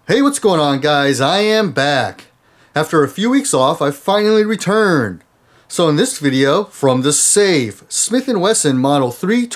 Hey, what's going on, guys? I am back. After a few weeks off, I finally returned. So in this video, from the Save, Smith & Wesson Model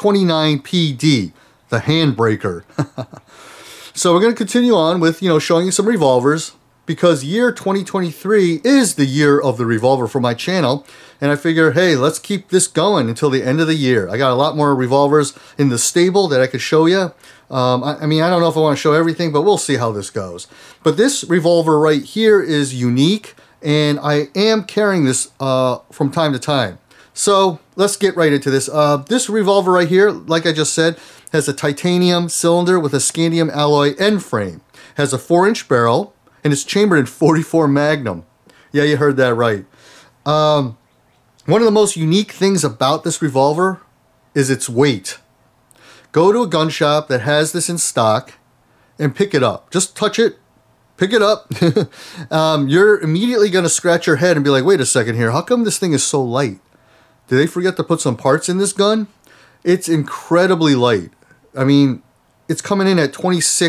329PD, the handbreaker. So we're going to continue on with, showing you some revolvers, because year 2023 is the year of the revolver for my channel, and I figure, hey, let's keep this going until the end of the year. I got a lot more revolvers in the stable that I could show you. I mean, I don't know if I want to show everything, but we'll see how this goes. But this revolver right here is unique, and I am carrying this from time to time. So let's get right into this. This revolver right here, like I just said, has a titanium cylinder with a scandium alloy end frame. Has a 4-inch barrel, and it's chambered in .44 Magnum. Yeah, you heard that right. One of the most unique things about this revolver is its weight. Go to a gun shop that has this in stock and pick it up. Just touch it, pick it up. You're immediately going to scratch your head and be like, wait a second here, how come this thing is so light? Did they forget to put some parts in this gun? It's incredibly light. I mean, it's coming in at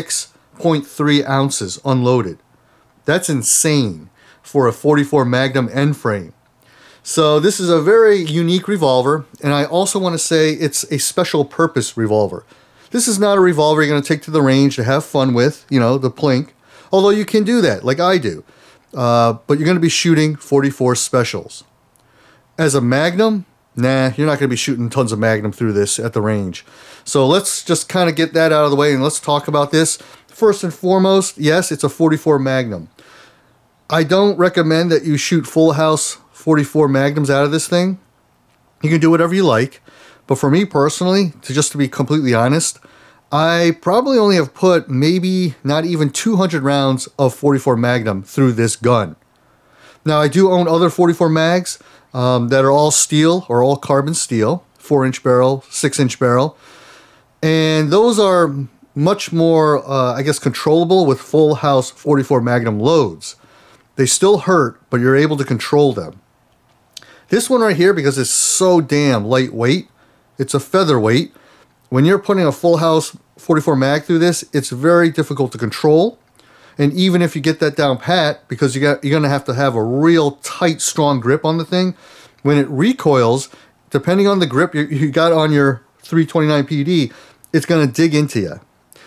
26.3 ounces unloaded. That's insane for a .44 Magnum end frame. So this is a very unique revolver, and I also want to say it's a special purpose revolver. This is not a revolver you're going to take to the range to have fun with, the plink, although you can do that like I do. But you're going to be shooting .44 specials. As a Magnum, nah, you're not going to be shooting tons of Magnum through this at the range. So let's just kind of get that out of the way and let's talk about this. First and foremost, yes, it's a .44 Magnum. I don't recommend that you shoot full house .44 Magnums out of this thing. You can do whatever you like, but for me personally, to be completely honest, I probably only have put maybe not even 200 rounds of .44 Magnum through this gun. Now I do own other .44 mags that are all steel or all carbon steel, 4-inch barrel, 6-inch barrel, and those are much more, I guess, controllable with full house .44 Magnum loads. They still hurt, but you're able to control them. This one right here, because it's so damn lightweight, it's a featherweight. When you're putting a full house .44 mag through this, it's very difficult to control. And even if you get that down pat, because you're going to have a real tight, strong grip on the thing, when it recoils, depending on the grip you got on your 329 PD, it's going to dig into you.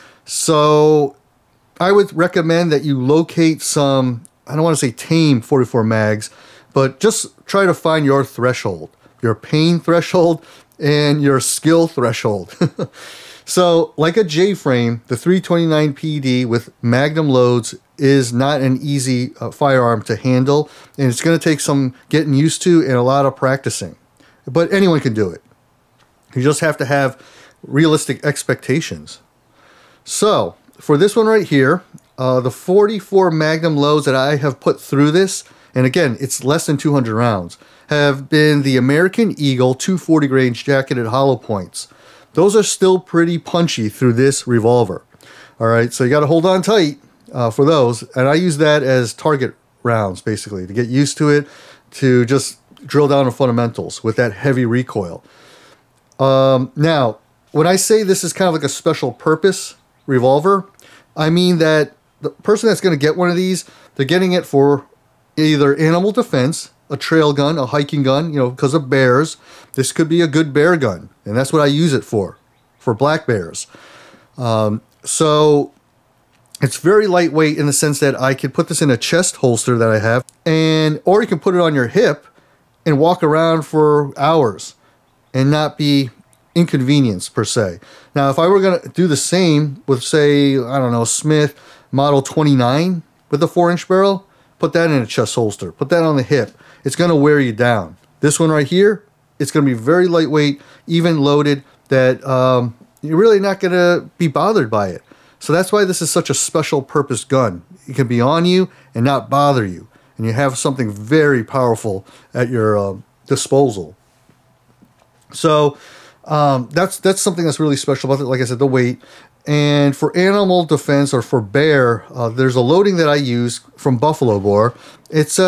So I would recommend that you locate some, I don't want to say tame .44 mags, but just try to find your threshold, your pain threshold and your skill threshold. So like a J-frame, the 329 PD with Magnum loads is not an easy firearm to handle, and it's going to take some getting used to and a lot of practicing. But anyone can do it. You just have to have realistic expectations. So for this one right here, the .44 Magnum loads that I have put through this, and again, it's less than 200 rounds, have been the American Eagle 240 gauge jacketed hollow points. Those are still pretty punchy through this revolver. All right, so you got to hold on tight for those, and I use that as target rounds, basically, to get used to it, to just drill down on fundamentals with that heavy recoil. Now, when I say this is kind of like a special purpose revolver, I mean that the person that's going to get one of these, they're getting it for either animal defense, a trail gun, a hiking gun, because of bears. This could be a good bear gun, and that's what I use it for black bears. So it's very lightweight in the sense that I could put this in a chest holster that I have, or you can put it on your hip and walk around for hours and not be inconvenienced per se. Now, if I were going to do the same with, say, I don't know, Smith Model 29 with a 4-inch barrel, put that in a chest holster, put that on the hip. It's going to wear you down. This one right here, it's going to be very lightweight, even loaded, that you're really not going to be bothered by it. So that's why this is such a special purpose gun. It can be on you and not bother you. And you have something very powerful at your disposal. So that's something that's really special about it. Like I said, the weight. And for animal defense or for bear, there's a loading that I use from buffalo boar. It's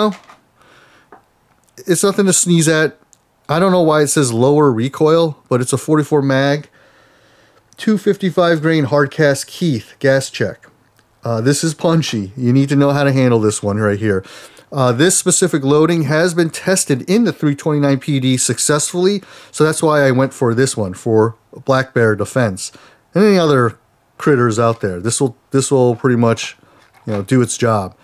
it's nothing to sneeze at. I don't know why it says lower recoil, but it's a .44 mag, 255 grain hard cast Keith gas check. This is punchy. You need to know how to handle this one right here. This specific loading has been tested in the 329 PD successfully, so that's why I went for this one, for black bear defense. And any other critters out there, this will pretty much, do its job.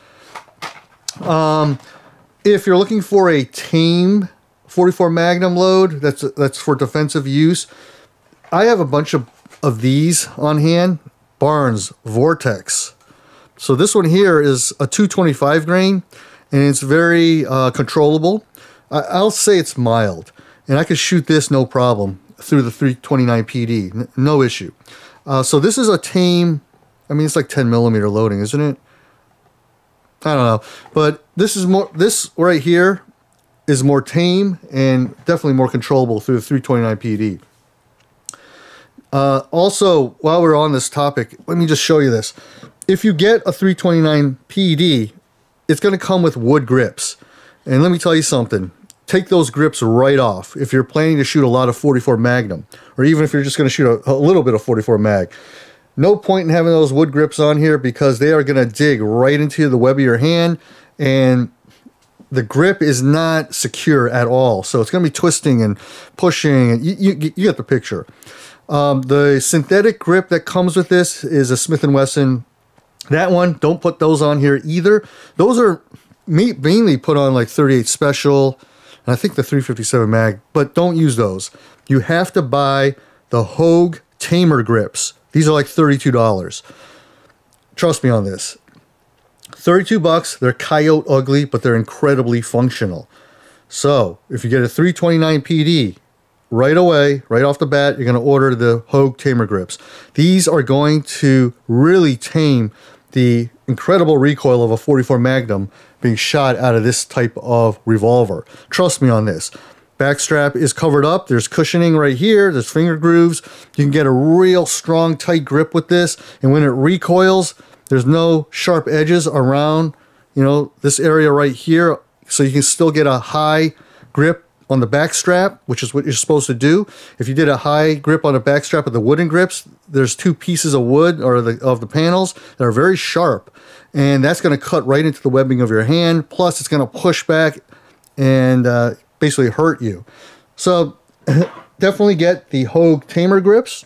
If you're looking for a tame 44 Magnum load that's for defensive use, I have a bunch of these on hand. Barnes Vortex. So this one here is a 225 grain, and it's very controllable. I'll say it's mild, and I could shoot this no problem through the 329 PD, no issue. So this is a tame, I mean, it's like 10 millimeter loading, isn't it? I don't know, but this right here is more tame and definitely more controllable through the 329 PD. Also, while we're on this topic, let me just show you this. If you get a 329 PD, it's going to come with wood grips. And let me tell you something. Take those grips right off if you're planning to shoot a lot of 44 Magnum, or even if you're just going to shoot a little bit of 44 Mag. No point in having those wood grips on here because they are going to dig right into the web of your hand, and the grip is not secure at all. So it's going to be twisting and pushing, and you get the picture. The synthetic grip that comes with this is a Smith & Wesson. That one, don't put those on here either. Those are mainly put on like 38 Special, and I think the 357 Mag, but don't use those. You have to buy the Hogue Tamer grips. These are like $32. Trust me on this. 32 bucks, they're coyote ugly, but they're incredibly functional. So, if you get a 329 PD, right away, right off the bat, you're going to order the Hogue Tamer grips. These are going to really tame the incredible recoil of a 44 Magnum being shot out of this type of revolver. Trust me on this. Backstrap is covered up. There's cushioning right here. There's finger grooves. You can get a real strong, tight grip with this. And when it recoils, there's no sharp edges around, this area right here. So you can still get a high grip on the back strap, which is what you're supposed to do. If you did a high grip on the back strap of the wooden grips, there's two pieces of wood or of the panels that are very sharp, and that's going to cut right into the webbing of your hand. Plus, it's going to push back and basically hurt you. So definitely get the Hogue Tamer grips.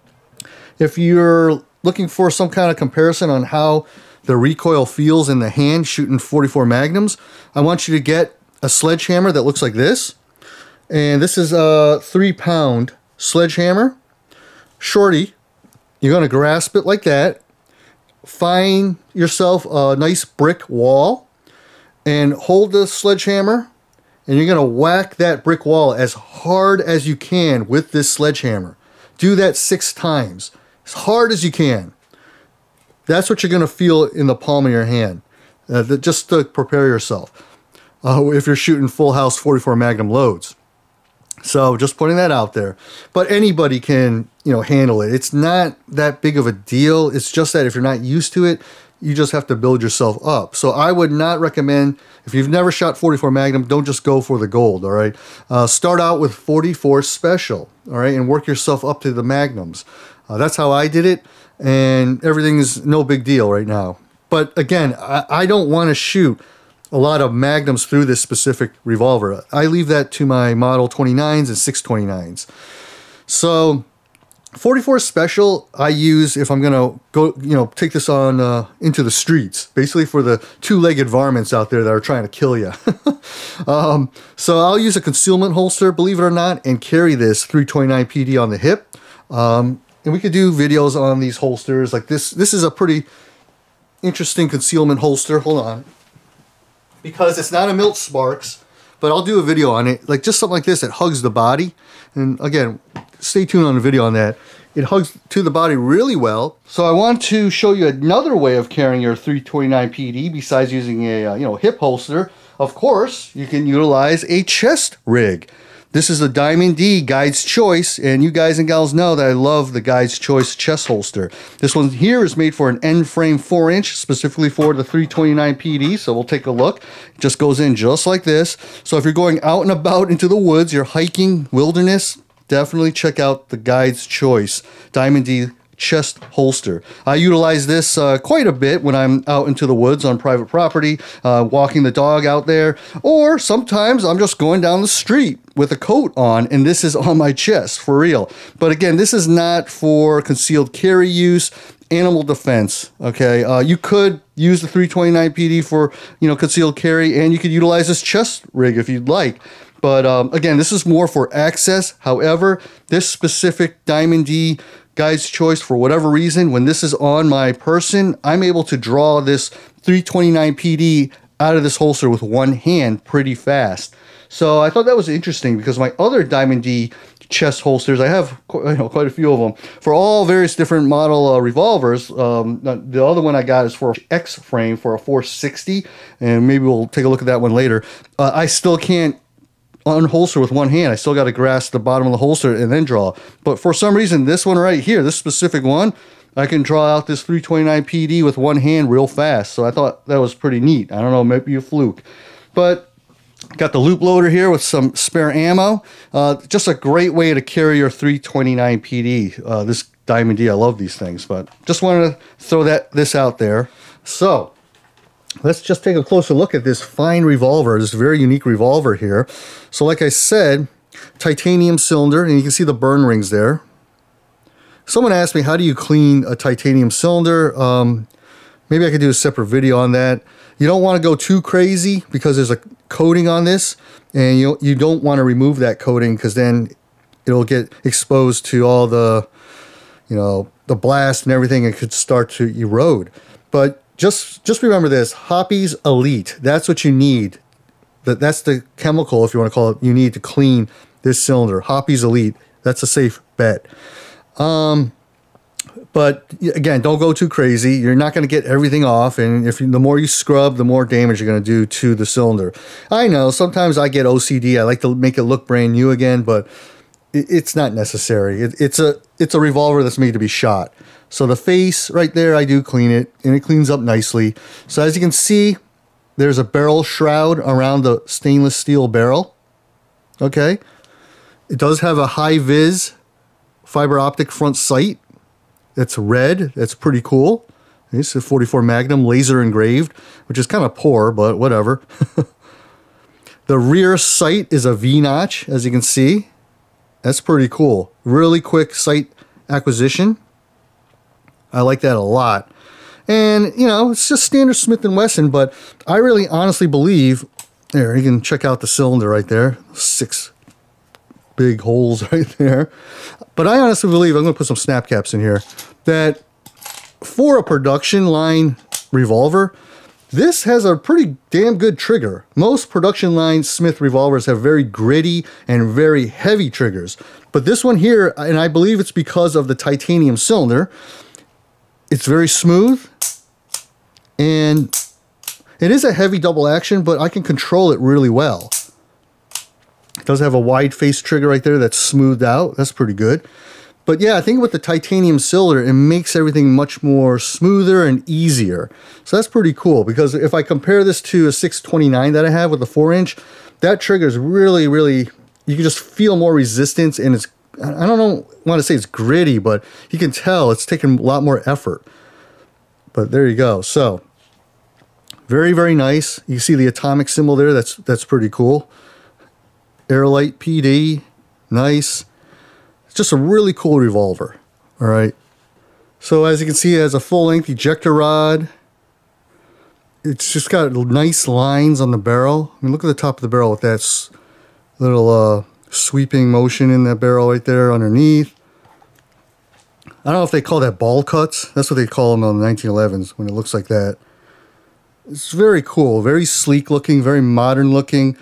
If you're looking for some kind of comparison on how the recoil feels in the hand shooting 44 Magnums, I want you to get a sledgehammer that looks like this. And this is a 3-pound sledgehammer. Shorty, you're going to grasp it like that. Find yourself a nice brick wall and hold the sledgehammer, and you're going to whack that brick wall as hard as you can with this sledgehammer. Do that 6 times, as hard as you can. That's what you're going to feel in the palm of your hand, just to prepare yourself if you're shooting full house 44 Magnum loads. So just putting that out there. But anybody can, handle it. It's not that big of a deal. It's just that if you're not used to it, you just have to build yourself up. So I would not recommend, if you've never shot 44 Magnum, don't just go for the gold, all right? Start out with 44 Special, all right, and work yourself up to the Magnums. That's how I did it, and everything's no big deal right now. But again, I don't want to shoot a lot of Magnums through this specific revolver. I leave that to my Model 29s and 629s. So 44 Special I use if I'm gonna go, take this on into the streets, basically for the two-legged varmints out there that are trying to kill you. So I'll use a concealment holster, believe it or not, and carry this 329 PD on the hip. And we could do videos on these holsters like this. This is a pretty interesting concealment holster. Hold on. Because it's not a Milt Sparks, but I'll do a video on it, like just something like this that hugs the body. And again, stay tuned on the video on that. It hugs to the body really well. So I want to show you another way of carrying your 329 PD besides using a hip holster. Of course, you can utilize a chest rig. This is a Diamond D Guide's Choice, and you guys and gals know that I love the Guide's Choice chest holster. This one here is made for an end frame 4-inch, specifically for the 329 PD, so we'll take a look. It just goes in just like this. So if you're going out and about into the woods, you're hiking, wilderness, definitely check out the Guide's Choice Diamond D chest holster. I utilize this quite a bit when I'm out into the woods on private property, walking the dog out there, or sometimes I'm just going down the street with a coat on and this is on my chest for real. But again, this is not for concealed carry use, animal defense. Okay, you could use the 329 PD for, you know, concealed carry, and you could utilize this chest rig if you'd like. But again, this is more for access. However, this specific Diamond D Guide's Choice, for whatever reason, when this is on my person, I'm able to draw this 329 PD out of this holster with one hand pretty fast. So I thought that was interesting because my other Diamond D chest holsters, I have quite a few of them for all various different model revolvers. The other one I got is for X frame for a 460, and maybe we'll take a look at that one later. I still can't unholster with one hand. I still got to grasp the bottom of the holster and then draw. But for some reason, this one right here, this specific one, I can draw out this 329 PD with one hand real fast. So I thought that was pretty neat. I don't know, maybe a fluke. But got the loop loader here with some spare ammo. Just a great way to carry your 329 PD. This Diamond D, I love these things, but just wanted to throw this out there. So let's just take a closer look at this fine revolver, this very unique revolver here. So like I said, titanium cylinder, and you can see the burn rings there. Someone asked me, how do you clean a titanium cylinder? Maybe I could do a separate video on that. You don't want to go too crazy because there's a coating on this, and you don't want to remove that coating because then it'll get exposed to all the, you know, the blast and everything. It could start to erode. But just remember this, Hoppy's Elite. That's what you need. That's the chemical, if you want to call it, you need to clean this cylinder. Hoppy's Elite. That's a safe bet. But again, don't go too crazy. You're not going to get everything off, and the more you scrub, the more damage you're going to do to the cylinder. I know sometimes I get OCD. I like to make it look brand new again, but it's not necessary. It's a revolver that's made to be shot. So the face right there, I do clean it, and it cleans up nicely. So as you can see, there's a barrel shroud around the stainless steel barrel. Okay, it does have a high vis fiber optic front sight. It's red. That's pretty cool. It's a 44 Magnum laser engraved, which is kind of poor, but whatever. The rear sight is a V-notch, as you can see. That's pretty cool. Really quick sight acquisition. I like that a lot. And, you know, it's just standard Smith & Wesson, but I really honestly believe, there, you can check out the cylinder right there. 6 big holes right there. But I honestly believe, I'm going to put some snap caps in here, that for a production line revolver, this has a pretty damn good trigger. Most production line Smith revolvers have very gritty and very heavy triggers. But this one here, and I believe it's because of the titanium cylinder, it's very smooth, and it is a heavy double action, but I can control it really well. It does have a wide face trigger right there that's smoothed out. That's pretty good. But yeah, I think with the titanium cylinder, it makes everything much more smoother and easier. So that's pretty cool, because if I compare this to a 629 that I have with the 4-inch, that trigger is really, really, you can just feel more resistance, and it's, I don't want to say it's gritty, but you can tell it's taking a lot more effort. But there you go. So very, very nice. You see the atomic symbol there. That's pretty cool. Airlight PD, nice. It's just a really cool revolver. All right. So as you can see, it has a full-length ejector rod. It's just got nice lines on the barrel. I mean, look at the top of the barrel with that little sweeping motion in that barrel right there underneath. I don't know if they call that ball cuts. That's what they call them on the 1911s when it looks like that. It's very cool, very sleek looking, very modern looking.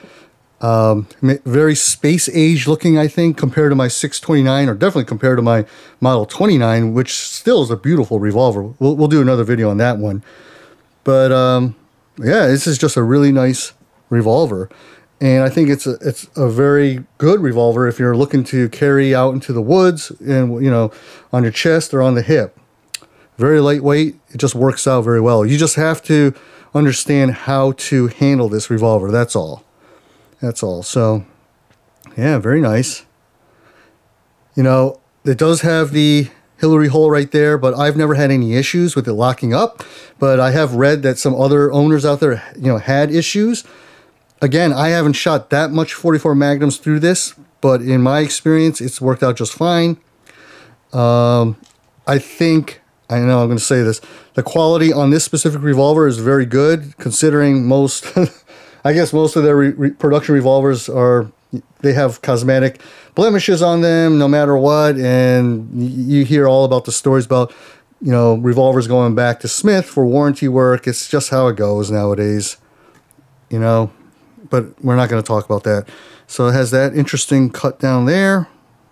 Very space age looking, I think, compared to my 629, or definitely compared to my Model 29, which still is a beautiful revolver. We'll do another video on that one. But yeah, this is just a really nice revolver, and I think it's a very good revolver if you're looking to carry out into the woods, and, you know, on your chest or on the hip. Very lightweight. It just works out very well. You just have to understand how to handle this revolver. That's all. That's all. So, yeah, very nice. You know, it does have the Hillary hole right there, but I've never had any issues with it locking up. But I have read that some other owners out there, had issues. Again, I haven't shot that much 44 Magnums through this, but in my experience, it's worked out just fine. I know I'm going to say this, the quality on this specific revolver is very good, considering most, I guess most of their production revolvers they have cosmetic blemishes on them no matter what, and you hear all about the stories about, revolvers going back to Smith for warranty work. It's just how it goes nowadays, but we're not going to talk about that. So it has that interesting cut down there.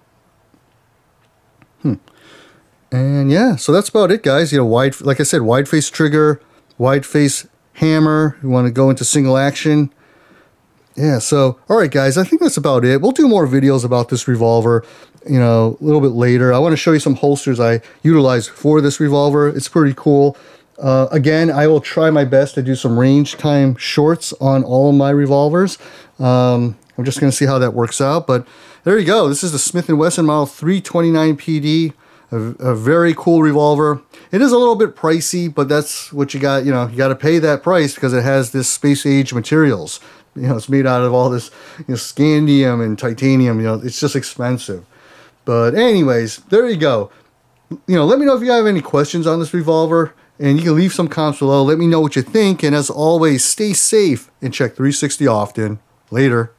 And yeah, so that's about it, guys. Like I said, wide face trigger, wide face hammer. You want to go into single action. Yeah, so, all right, guys, I think that's about it. We'll do more videos about this revolver, a little bit later. I want to show you some holsters I utilize for this revolver. It's pretty cool. Again, I will try my best to do some range time shorts on all of my revolvers. I'm just going to see how that works out. But there you go. This is the Smith & Wesson Model 329 PD. A very cool revolver. It is a little bit pricey, but that's what you got. You got to pay that price because it has this space age materials. It's made out of all this scandium and titanium. It's just expensive. But anyways, there you go. Let me know if you have any questions on this revolver, and you can leave some comments below. Let me know what you think, and as always, stay safe and check 360 often. Later.